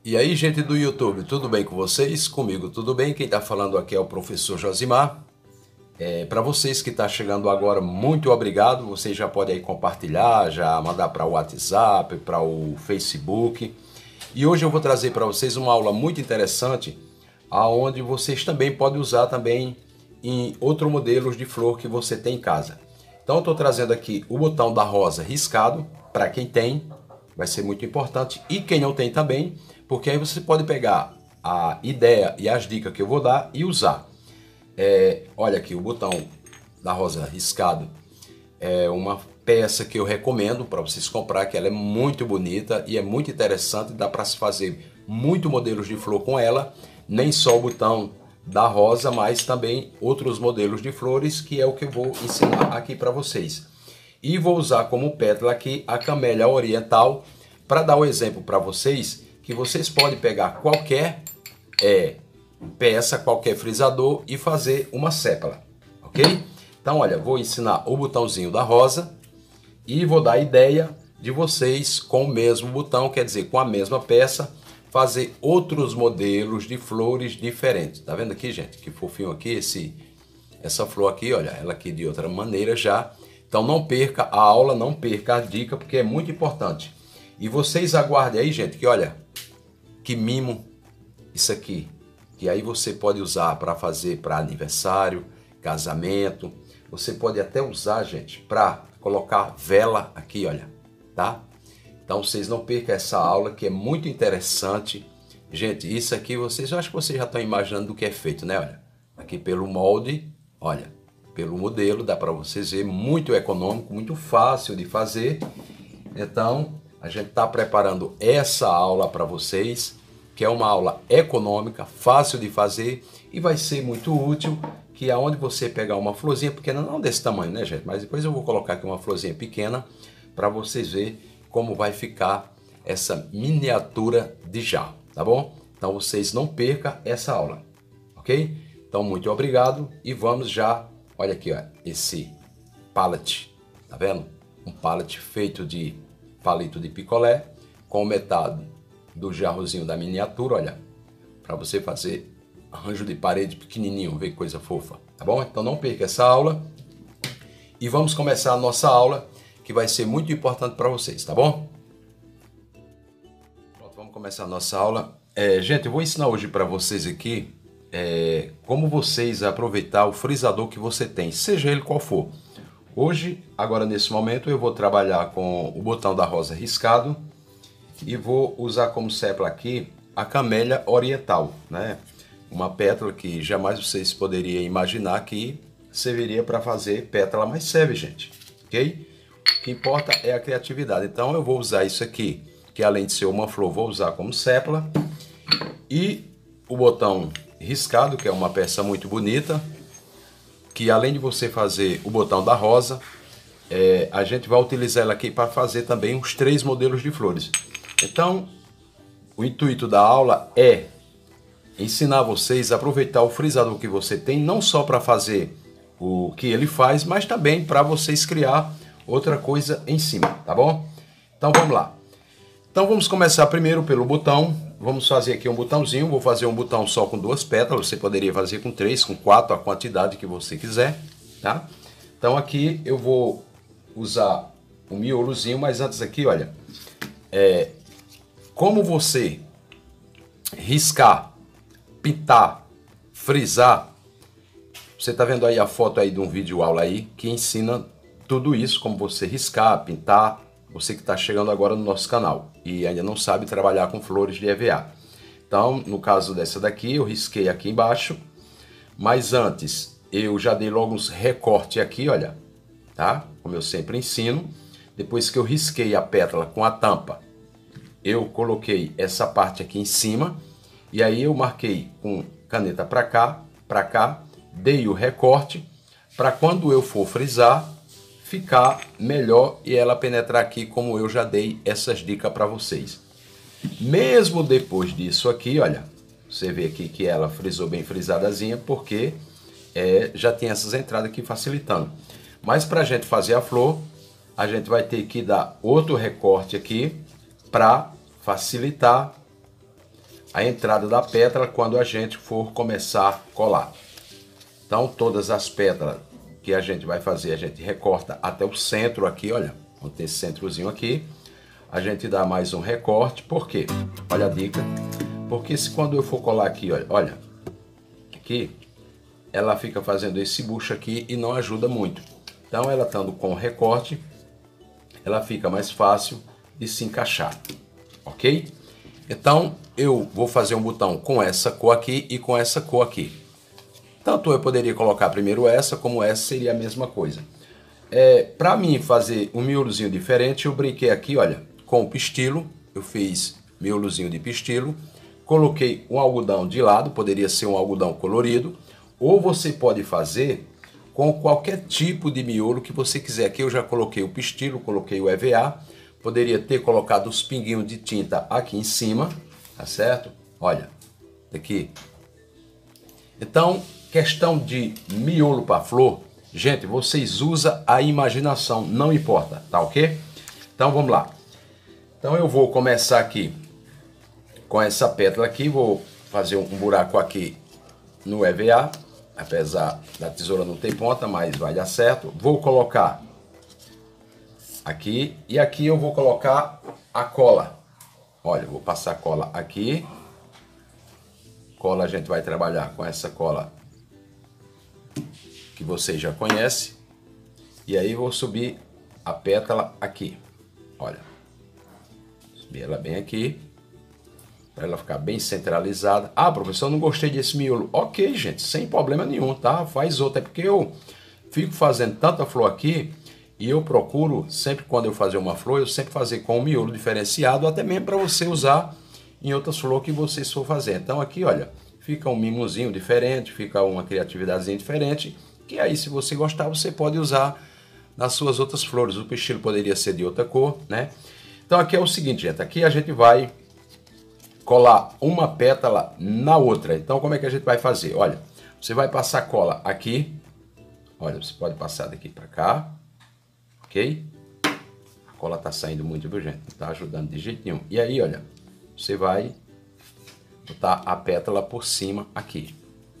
E aí, gente do YouTube, tudo bem com vocês? Comigo tudo bem? Quem está falando aqui é o professor Josimar. Para vocês que estão chegando agora, muito obrigado. Vocês já podem aí compartilhar, já mandar para o WhatsApp, para o Facebook. E hoje eu vou trazer para vocês uma aula muito interessante, aonde vocês também podem usar também em outros modelos de flor que você tem em casa. Então eu estou trazendo aqui o botão da rosa riscado, para quem tem, vai ser muito importante, e quem não tem também, porque aí você pode pegar a ideia e as dicas que eu vou dar e usar. Olha aqui, o botão da rosa riscado é uma peça que eu recomendo para vocês comprar, que ela é muito bonita e é muito interessante, dá para se fazer muito modelos de flor com ela, nem só o botão da rosa, mas também outros modelos de flores, que é o que eu vou ensinar aqui para vocês. E vou usar como pétala aqui a camélia oriental, para dar o exemplo para vocês, que vocês podem pegar qualquer peça, qualquer frisador e fazer uma sépala, ok? Então, olha, vou ensinar o botãozinho da rosa e vou dar a ideia de vocês com o mesmo botão, quer dizer, com a mesma peça, fazer outros modelos de flores diferentes. Tá vendo aqui, gente? Que fofinho aqui essa flor aqui, olha, ela aqui de outra maneira já. Então não perca a aula, não perca a dica, porque é muito importante. E vocês aguardem aí, gente, que olha, que mimo isso aqui. Que aí você pode usar para fazer para aniversário, casamento. Você pode até usar, gente, para colocar vela aqui, olha, tá? Então vocês não percam essa aula, que é muito interessante. Gente, isso aqui eu acho que vocês já estão imaginando do que é feito, né? Olha, aqui pelo molde, olha, pelo modelo, dá para vocês ver, muito econômico, muito fácil de fazer. Então, a gente está preparando essa aula para vocês, que é uma aula econômica, fácil de fazer e vai ser muito útil, que é onde você pegar uma florzinha pequena, não desse tamanho, né, gente? Mas depois eu vou colocar aqui uma florzinha pequena para vocês verem como vai ficar essa miniatura de jarro, tá bom? Então vocês não percam essa aula, ok? Então muito obrigado e vamos já, olha aqui, ó, esse pallet, tá vendo? Um pallet feito de palito de picolé com metade do jarrozinho da miniatura, olha, para você fazer arranjo de parede pequenininho, ver que coisa fofa, tá bom? Então não perca essa aula e vamos começar a nossa aula, que vai ser muito importante para vocês, tá bom? Pronto, vamos começar a nossa aula. Gente, eu vou ensinar hoje para vocês aqui como vocês aproveitar o frisador que você tem, seja ele qual for. Hoje, agora nesse momento, eu vou trabalhar com o botão da rosa riscado e vou usar como sépala aqui a camélia oriental, né? Uma pétala que jamais vocês poderiam imaginar que serviria para fazer pétala, mas serve, gente, ok? O que importa é a criatividade. Então eu vou usar isso aqui, que além de ser uma flor, vou usar como sépala. E o botão riscado, que é uma peça muito bonita, que além de você fazer o botão da rosa, a gente vai utilizar ela aqui para fazer também os 3 modelos de flores. Então, o intuito da aula é ensinar vocês a aproveitar o frisador que você tem, não só para fazer o que ele faz, mas também para vocês criar outra coisa em cima, tá bom? Então vamos lá. Então vamos começar primeiro pelo botão. Vamos fazer aqui um botãozinho. Vou fazer um botão só com 2 pétalas. Você poderia fazer com 3, com 4, a quantidade que você quiser, tá? Então aqui eu vou usar um miolozinho, mas antes aqui, olha, como você riscar, pintar, frisar, você tá vendo aí a foto aí de um vídeo aula aí que ensina tudo isso, como você riscar, pintar, você que está chegando agora no nosso canal e ainda não sabe trabalhar com flores de EVA. Então, no caso dessa daqui, eu risquei aqui embaixo, mas antes eu já dei logo uns recortes aqui, olha, tá? Como eu sempre ensino. Depois que eu risquei a pétala com a tampa, eu coloquei essa parte aqui em cima e aí eu marquei com caneta para cá, dei o recorte para quando eu for frisar ficar melhor e ela penetrar aqui, como eu já dei essas dicas para vocês. Mesmo depois disso aqui, olha, você vê aqui que ela frisou bem frisadazinha, porque já tem essas entradas aqui facilitando. Mas para a gente fazer a flor, a gente vai ter que dar outro recorte aqui para facilitar a entrada da pétala quando a gente for começar a colar. Então, todas as pétalas que a gente vai fazer, a gente recorta até o centro aqui, olha, vamos ter esse centrozinho aqui. A gente dá mais um recorte, por quê? Olha a dica. Porque se quando eu for colar aqui, olha, aqui, ela fica fazendo esse bucho aqui e não ajuda muito. Então, ela estando com recorte, ela fica mais fácil de se encaixar, ok? Então, eu vou fazer um botão com essa cor aqui e com essa cor aqui. Tanto eu poderia colocar primeiro essa, como essa seria a mesma coisa. Para mim fazer um miolozinho diferente, eu brinquei aqui, olha, com o pistilo. Eu fiz miolozinho de pistilo. Coloquei um algodão de lado, poderia ser um algodão colorido. Ou você pode fazer com qualquer tipo de miolo que você quiser. Aqui eu já coloquei o pistilo, coloquei o EVA. Poderia ter colocado os pinguinhos de tinta aqui em cima, tá certo? Olha, aqui. Então, questão de miolo para flor, gente, vocês usam a imaginação, não importa, tá ok? Então, vamos lá. Então, eu vou começar aqui com essa pétala aqui, vou fazer um buraco aqui no EVA, apesar da tesoura não ter ponta, mas vai dar certo. Vou colocar aqui, e aqui eu vou colocar a cola. Olha, vou passar a cola aqui. Cola a gente vai trabalhar com essa cola que vocês já conhecem. E aí vou subir a pétala aqui. Olha, subir ela bem aqui, para ela ficar bem centralizada. Ah, professor, eu não gostei desse miolo. Ok, gente, sem problema nenhum, tá? Faz outra, é porque eu fico fazendo tanta flor aqui. E eu procuro, sempre quando eu fazer uma flor, eu sempre fazer com um miolo diferenciado, até mesmo para você usar em outras flores que vocês for fazer. Então aqui, olha, fica um mimozinho diferente, fica uma criatividadezinha diferente, que aí se você gostar, você pode usar nas suas outras flores. O pistilo poderia ser de outra cor, né? Então aqui é o seguinte, gente, aqui a gente vai colar uma pétala na outra. Então como é que a gente vai fazer? Olha, você vai passar cola aqui, olha, você pode passar daqui para cá. Ok? A cola tá saindo muito, viu, gente? Não tá ajudando de jeito nenhum. E aí, olha, você vai botar a pétala por cima aqui.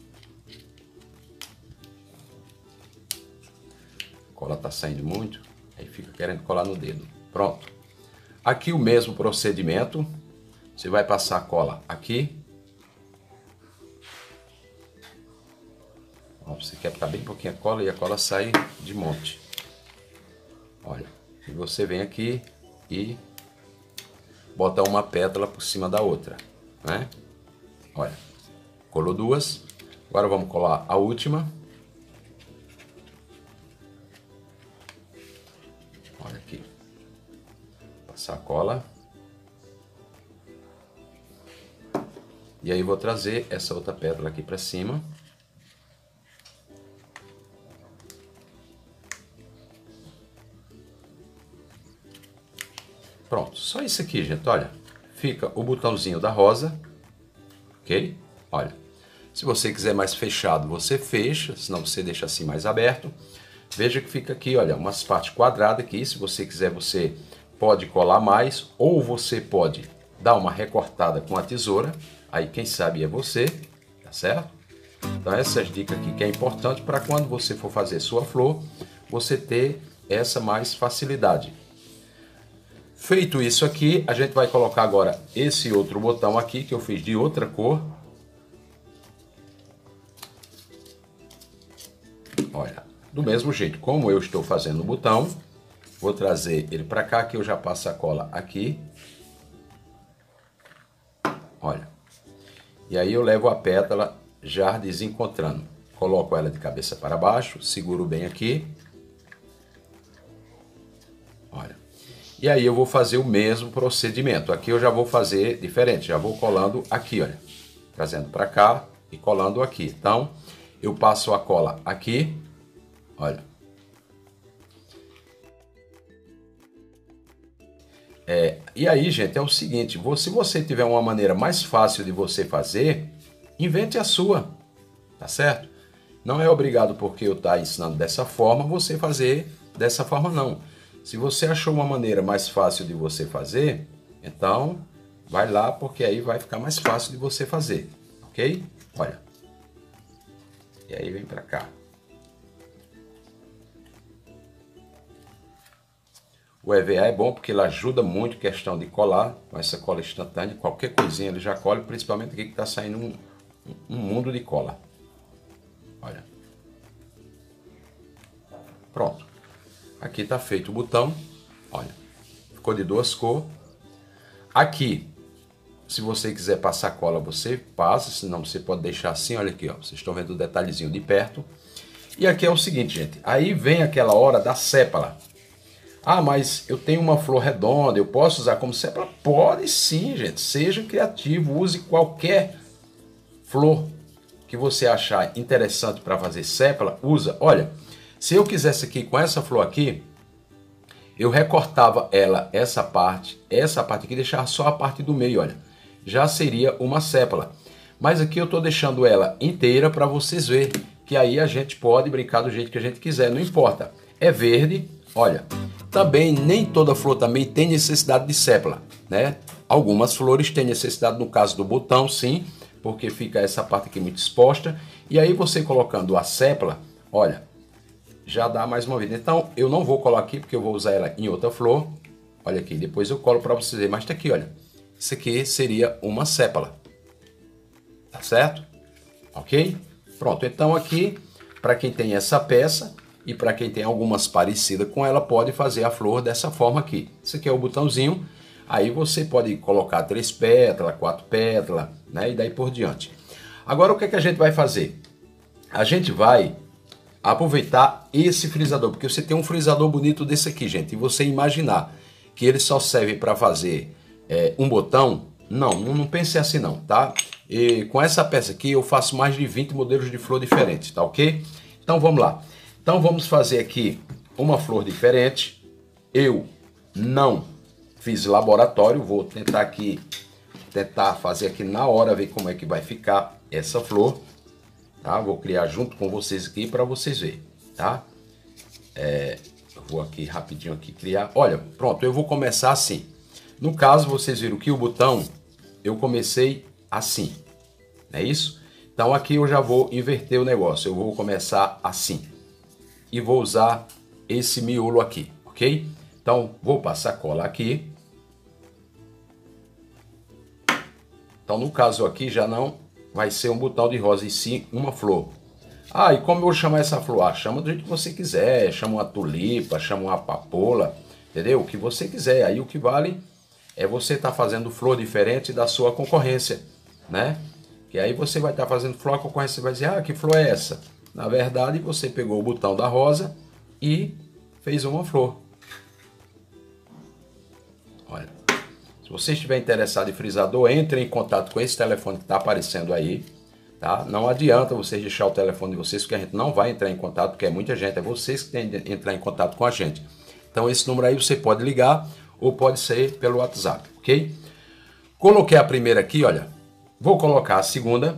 A cola tá saindo muito, aí fica querendo colar no dedo. Pronto. Aqui o mesmo procedimento. Você vai passar a cola aqui. Ó, você quer botar bem pouquinho a cola e a cola sai de monte. Olha, e você vem aqui e bota uma pétala por cima da outra, né? Olha, colou duas. Agora vamos colar a última. Olha aqui. Passar a cola. E aí vou trazer essa outra pétala aqui para cima. Pronto, só isso aqui, gente, olha. Fica o botãozinho da rosa, ok? Olha, se você quiser mais fechado, você fecha, senão você deixa assim mais aberto. Veja que fica aqui, olha, umas partes quadradas aqui. Se você quiser, você pode colar mais, ou você pode dar uma recortada com a tesoura. Aí quem sabe é você, tá certo? Então essas dicas aqui que é importante para quando você for fazer sua flor, você ter essa mais facilidade. Feito isso aqui, a gente vai colocar agora esse outro botão aqui, que eu fiz de outra cor. Olha, do mesmo jeito, como eu estou fazendo o botão, vou trazer ele para cá, que eu já passo a cola aqui. Olha, e aí eu levo a pétala já desencontrando. Coloco ela de cabeça para baixo, seguro bem aqui. Olha. E aí eu vou fazer o mesmo procedimento. Aqui eu já vou fazer diferente. Já vou colando aqui, olha. Trazendo para cá e colando aqui. Então, eu passo a cola aqui. Olha. E aí, gente, é o seguinte. Se você tiver uma maneira mais fácil de você fazer, invente a sua. Tá certo? Não é obrigado porque eu estou ensinando dessa forma, você fazer dessa forma não. Se você achou uma maneira mais fácil de você fazer, então vai lá, porque aí vai ficar mais fácil de você fazer, ok? Olha. E aí vem pra cá. O EVA é bom porque ele ajuda muito questão de colar, com essa cola instantânea, qualquer coisinha ele já cola, principalmente aqui que está saindo um mundo de cola. Olha. Pronto. Aqui está feito o botão, olha, ficou de duas cores. Aqui, se você quiser passar cola, você passa, senão você pode deixar assim, olha aqui, ó, vocês estão vendo o detalhezinho de perto. E aqui é o seguinte, gente, aí vem aquela hora da sépala. Ah, mas eu tenho uma flor redonda, eu posso usar como sépala? Pode sim, gente. Seja criativo, use qualquer flor que você achar interessante para fazer sépala, usa. Olha, se eu quisesse aqui com essa flor aqui, eu recortava ela, essa parte aqui, deixava só a parte do meio, olha. Já seria uma sépala. Mas aqui eu estou deixando ela inteira para vocês verem que aí a gente pode brincar do jeito que a gente quiser, não importa. É verde, olha. Também nem toda flor também tem necessidade de sépala, né? Algumas flores têm necessidade, no caso do botão, sim, porque fica essa parte aqui muito exposta. E aí você colocando a sépala, olha, já dá mais uma vida. Então eu não vou colar aqui porque eu vou usar ela em outra flor. Olha aqui, depois eu colo para vocês verem. Mas tá aqui, olha. Isso aqui seria uma sépala. Tá certo? Ok? Pronto, então aqui, para quem tem essa peça e para quem tem algumas parecidas com ela, pode fazer a flor dessa forma aqui. Esse aqui é o botãozinho, aí você pode colocar 3 pétalas, 4 pétalas, né? E daí por diante. Agora o que é que a gente vai fazer? A gente vai aproveitar esse frisador, porque você tem um frisador bonito desse aqui, gente, e você imaginar que ele só serve para fazer um botão, não pense assim não, tá? E com essa peça aqui eu faço mais de 20 modelos de flor diferentes, tá ok? Então vamos lá. Então vamos fazer aqui uma flor diferente. Eu não fiz laboratório, vou tentar fazer aqui na hora, ver como é que vai ficar essa flor, tá? Vou criar junto com vocês aqui para vocês verem, tá? Eu vou aqui rapidinho aqui criar. Olha, pronto, eu vou começar assim. No caso, vocês viram que o botão eu comecei assim, não é isso? Então aqui eu já vou inverter o negócio, eu vou começar assim. E vou usar esse miolo aqui, ok? Então, vou passar cola aqui. Então, no caso aqui, já não vai ser um botão de rosa, e sim uma flor. Ah, e como eu vou chamar essa flor? Ah, chama do jeito que você quiser. Chama uma tulipa, chama uma papoula, entendeu? O que você quiser. Aí o que vale é você estar fazendo flor diferente da sua concorrência, né? Que aí você vai estar fazendo flor, a concorrência vai dizer, ah, que flor é essa? Na verdade, você pegou o botão da rosa e fez uma flor. Olha, se você estiver interessado em frisador, entre em contato com esse telefone que está aparecendo aí, tá? Não adianta vocês deixar o telefone de vocês, porque a gente não vai entrar em contato, porque é muita gente, é vocês que têm que entrar em contato com a gente. Então esse número aí você pode ligar ou pode ser pelo WhatsApp, ok? Coloquei a primeira aqui, olha, vou colocar a segunda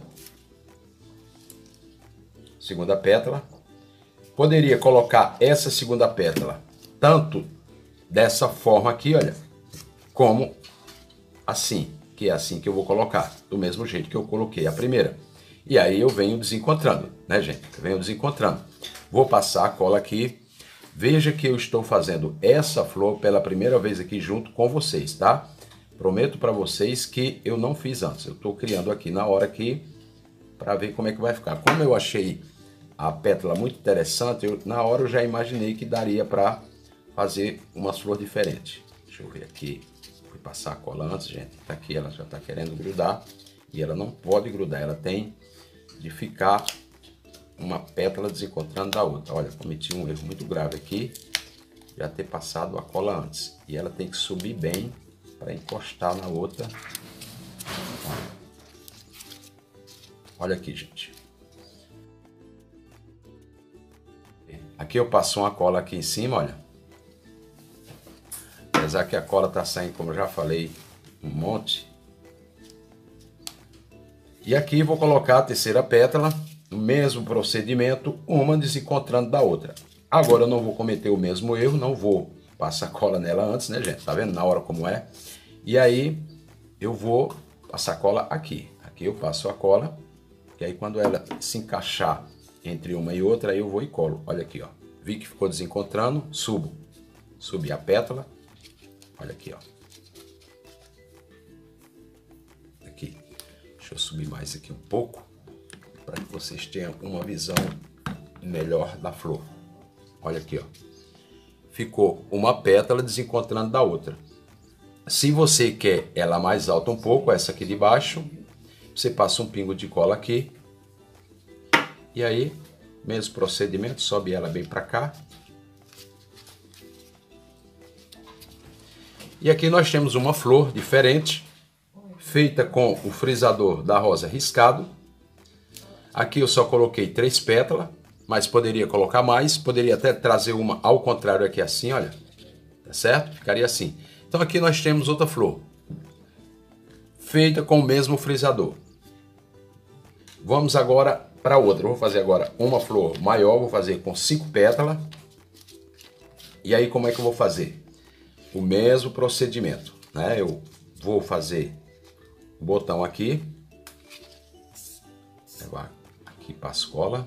pétala. Poderia colocar essa segunda pétala tanto dessa forma aqui, olha, como assim, que é assim que eu vou colocar, do mesmo jeito que eu coloquei a primeira. E aí eu venho desencontrando, né, gente? Eu venho desencontrando. Vou passar a cola aqui. Veja que eu estou fazendo essa flor pela primeira vez aqui junto com vocês, tá? Prometo para vocês que eu não fiz antes. Eu estou criando aqui na hora aqui para ver como é que vai ficar. Como eu achei a pétala muito interessante, na hora eu já imaginei que daria para fazer umas flores diferentes. Deixa eu ver aqui. Fui passar a cola antes, gente. Tá aqui, ela já está querendo grudar. E ela não pode grudar, ela tem de ficar uma pétala desencontrando da outra. Olha, cometi um erro muito grave aqui, já ter passado a cola antes. E ela tem que subir bem para encostar na outra. Olha aqui, gente. Aqui eu passo uma cola aqui em cima, olha. Apesar que a cola tá saindo, como eu já falei, um monte. E aqui vou colocar a terceira pétala, o mesmo procedimento, uma desencontrando da outra. Agora eu não vou cometer o mesmo erro, não vou passar cola nela antes, né, gente? Tá vendo na hora como é? E aí eu vou passar cola aqui. Aqui eu passo a cola, e aí quando ela se encaixar entre uma e outra, aí eu vou e colo. Olha aqui, ó. Vi que ficou desencontrando, subo. Subi a pétala. Olha aqui, ó. Aqui. Deixa eu subir mais aqui um pouco, para que vocês tenham uma visão melhor da flor. Olha aqui, ó. Ficou uma pétala desencontrando da outra. Se você quer ela mais alta um pouco, essa aqui de baixo, você passa um pingo de cola aqui. E aí, mesmo procedimento, sobe ela bem para cá. E aqui nós temos uma flor diferente, feita com o frisador da rosa riscado. Aqui eu só coloquei 3 pétalas, mas poderia colocar mais, poderia até trazer uma ao contrário aqui assim, olha. Tá certo? Ficaria assim. Então aqui nós temos outra flor, feita com o mesmo frisador. Vamos agora para outra. Eu vou fazer agora uma flor maior, vou fazer com 5 pétalas. E aí como é que eu vou fazer? O mesmo procedimento, né? Eu vou fazer o botão aqui, levar aqui para a cola.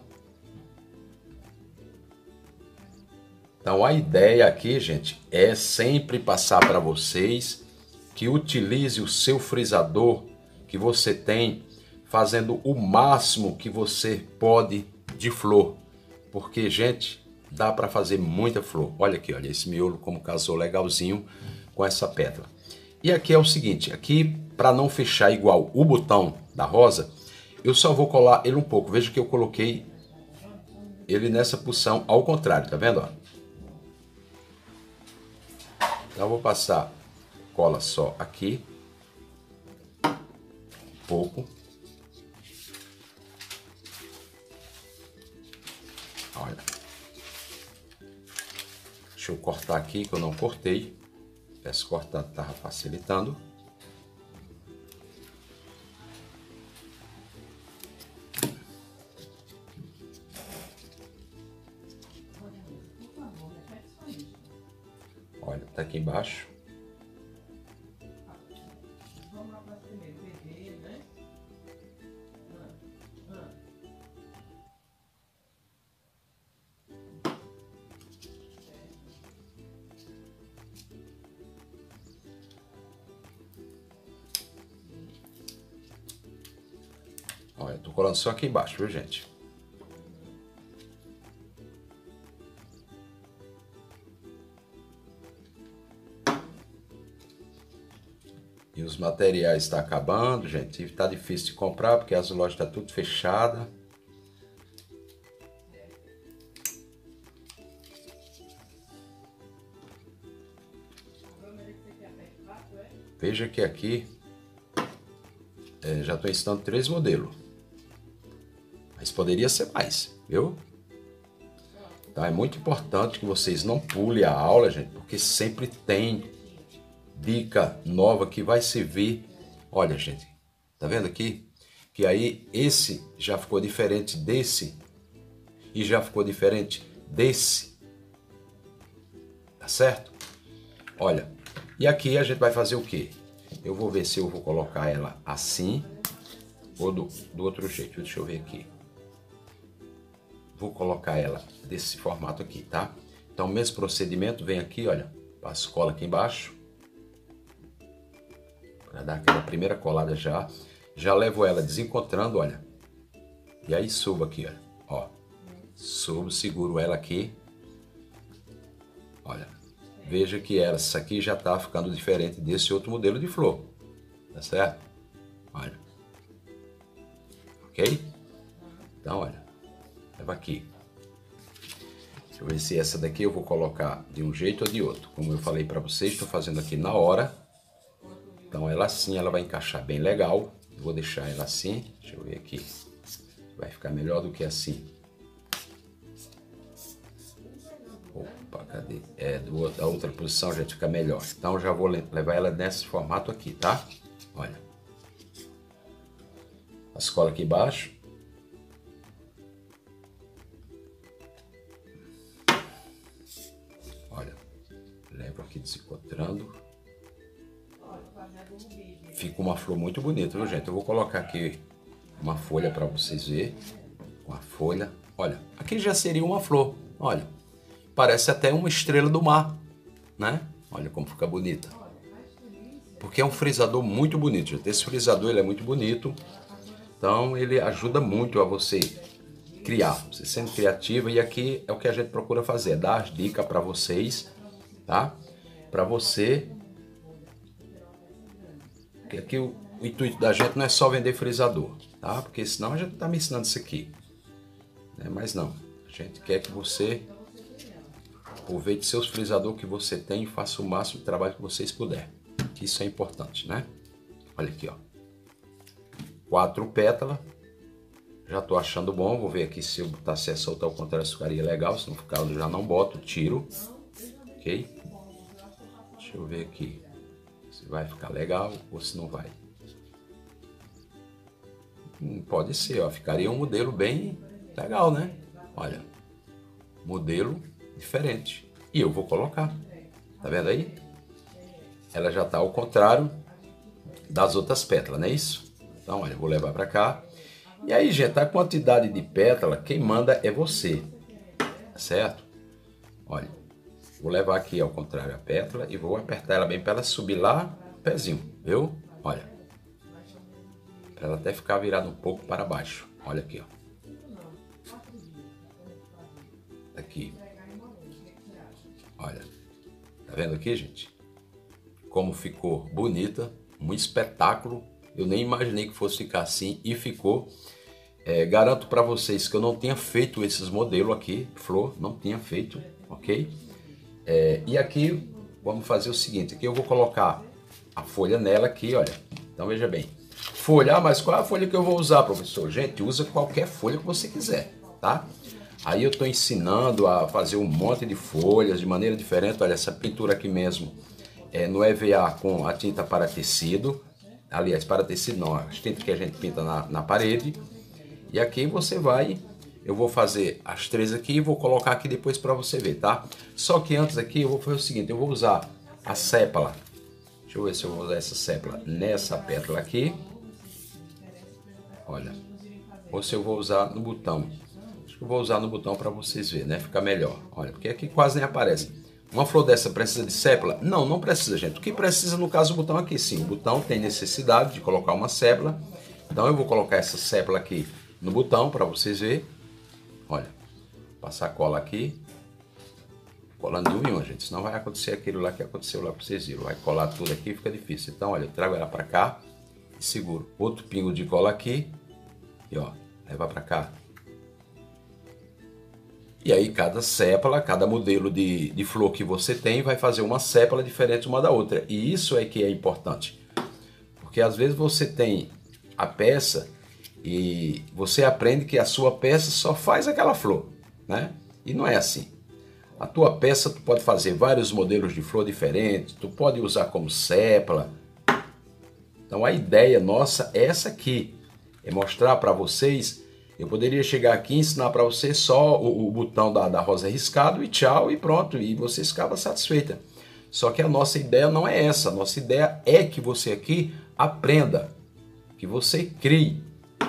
Então a ideia aqui, gente, é sempre passar para vocês que utilize o seu frisador que você tem, fazendo o máximo que você pode de flor, porque, gente, dá para fazer muita flor. Olha aqui, olha esse miolo como casou legalzinho com essa pétala. E aqui é o seguinte, aqui para não fechar igual o botão da rosa, eu só vou colar ele um pouco. Veja que eu coloquei ele nessa posição ao contrário, tá vendo? Ó? Então eu vou passar cola só aqui, um pouco. Olha. Deixa eu cortar aqui que eu não cortei. Esse cortar estava facilitando. Olha, tá aqui embaixo. Olha, tô colando só aqui embaixo, viu, gente? E os materiais estão acabando, gente. Está difícil de comprar porque as lojas estão tudo fechadas. Veja que aqui já estou ensinando 3 modelos. Mas poderia ser mais, viu? Então é muito importante que vocês não pulem a aula, gente, porque sempre tem dica nova que vai servir. Olha, gente, tá vendo aqui? Que aí esse já ficou diferente desse e já ficou diferente desse. Tá certo? Olha, e aqui a gente vai fazer o quê? Eu vou ver se eu vou colocar ela assim ou do outro jeito. Deixa eu ver aqui. Vou colocar ela desse formato aqui, tá? Então, o mesmo procedimento, vem aqui, olha, passo cola aqui embaixo. Para dar aquela primeira colada já. Já levo ela desencontrando, olha. E aí subo aqui, ó. Subo, seguro ela aqui. Olha. Veja que essa aqui já tá ficando diferente desse outro modelo de flor. Tá certo? Olha. Ok? Então, olha. Leva aqui. Deixa eu ver se essa daqui eu vou colocar de um jeito ou de outro. Como eu falei para vocês, estou fazendo aqui na hora. Então ela assim, ela vai encaixar bem legal. Vou deixar ela assim. Deixa eu ver aqui. Vai ficar melhor do que assim. Opa, cadê? Da outra posição já fica melhor. Então já vou levar ela nesse formato aqui, tá? Olha. As colas aqui embaixo. Levo aqui desencontrando. Fica uma flor muito bonita, viu, gente? Eu vou colocar aqui uma folha para vocês verem. Uma folha. Olha, aqui já seria uma flor. Olha, parece até uma estrela do mar, né? Olha como fica bonita. Porque é um frisador muito bonito, gente. Esse frisador ele é muito bonito. Então ele ajuda muito a você criar, você sendo criativa. E aqui é o que a gente procura fazer, dar as dicas para vocês, tá? Para você. Porque aqui o intuito da gente não é só vender frisador, tá? Porque senão a gente tá me ensinando isso aqui, né? Mas não, a gente quer que você aproveite seus frisadores que você tem e faça o máximo de trabalho que vocês puderem. Isso é importante, né? Olha aqui, ó. 4 pétalas. Já tô achando bom. Vou ver aqui se eu botasse essa outra ao contrário ficaria legal. Se não ficar, eu já não boto, tiro. Ok? Deixa eu ver aqui se vai ficar legal ou se não vai. Pode ser, ó. Ficaria um modelo bem legal, né? Olha. Modelo diferente. E eu vou colocar. Tá vendo aí? Ela já tá ao contrário das outras pétalas, não é isso? Então, olha, eu vou levar para cá. E aí, gente, a quantidade de pétala, quem manda é você, certo? Olha, vou levar aqui ao contrário a pétala e vou apertar ela bem para ela subir lá no pezinho, viu? Olha, para ela até ficar virada um pouco para baixo. Olha aqui, ó. Aqui. Olha, tá vendo aqui, gente? Como ficou bonita, um espetáculo. Eu nem imaginei que fosse ficar assim e ficou. Garanto para vocês que eu não tinha feito esses modelos aqui, flor, não tinha feito, ok? E aqui vamos fazer o seguinte, aqui eu vou colocar a folha nela aqui, olha. Então veja bem, folha, mas qual é a folha que eu vou usar, professor? Gente, usa qualquer folha que você quiser, tá? Aí eu estou ensinando a fazer um monte de folhas de maneira diferente. Olha, essa pintura aqui mesmo no EVA com a tinta para tecido. Aliás, para tecido não, as tintas que a gente pinta na parede. E aqui você vai, eu vou fazer as 3 aqui e vou colocar aqui depois para você ver, tá? Só que antes aqui eu vou fazer o seguinte, eu vou usar a sépala. Deixa eu ver se eu vou usar essa sépala nessa pétala aqui. Olha, ou se eu vou usar no botão. Acho que eu vou usar no botão para vocês verem, né? Fica melhor. Olha, porque aqui quase nem aparece. Uma flor dessa precisa de sépala? Não, não precisa, gente. O que precisa, no caso, o botão aqui, sim. O botão tem necessidade de colocar uma sépala. Então, eu vou colocar essa sépala aqui no botão para vocês verem. Olha, passar cola aqui. Colando de uma, gente. Senão vai acontecer aquilo lá que aconteceu lá para vocês verem. Vai colar tudo aqui, fica difícil. Então, olha, eu trago ela para cá e seguro. Outro pingo de cola aqui. E, ó, leva para cá. E aí cada sépala, cada modelo de flor que você tem vai fazer uma sépala diferente uma da outra. E isso é que é importante. Porque às vezes você tem a peça e você aprende que a sua peça só faz aquela flor, né? E não é assim. A tua peça tu pode fazer vários modelos de flor diferentes, tu pode usar como sépala. Então a ideia nossa é essa aqui, é mostrar para vocês. Eu poderia chegar aqui e ensinar para você só o botão da rosa riscado e tchau e pronto, e você ficava satisfeita. Só que a nossa ideia não é essa, a nossa ideia é que você aqui aprenda, que você crie.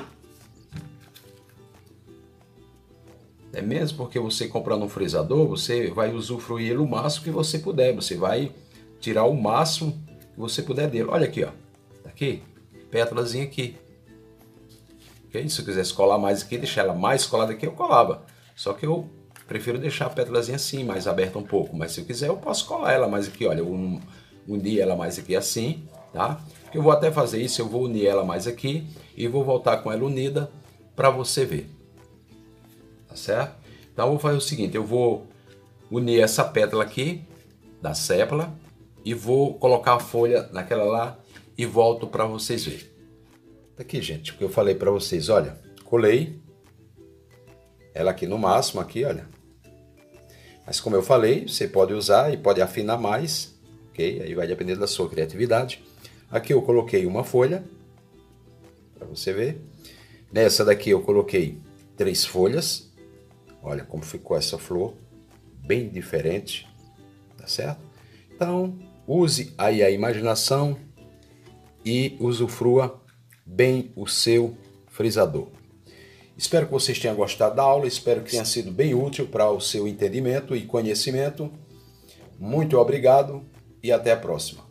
É mesmo porque você comprando um frisador, você vai usufruir ele o máximo que você puder, você vai tirar o máximo que você puder dele. Olha aqui, ó, tá aqui, pétalazinha aqui. Okay? Se eu quisesse colar mais aqui, deixar ela mais colada aqui, eu colava. Só que eu prefiro deixar a pétalazinha assim, mais aberta um pouco. Mas se eu quiser, eu posso colar ela mais aqui. Olha, eu undi ela mais aqui assim, tá? Porque eu vou até fazer isso, eu vou unir ela mais aqui e vou voltar com ela unida para você ver. Tá certo? Então eu vou fazer o seguinte, eu vou unir essa pétala aqui da sépala e vou colocar a folha naquela lá e volto para vocês verem. Aqui, gente, o que eu falei para vocês, olha, colei ela aqui no máximo, aqui, olha. Mas como eu falei, você pode usar e pode afinar mais, ok? Aí vai depender da sua criatividade. Aqui eu coloquei uma folha, para você ver. Nessa daqui eu coloquei 3 folhas. Olha como ficou essa flor, bem diferente, tá certo? Então, use aí a imaginação e usufrua bem o seu frisador. Espero que vocês tenham gostado da aula, espero que tenha sido bem útil para o seu entendimento e conhecimento. Muito obrigado e até a próxima.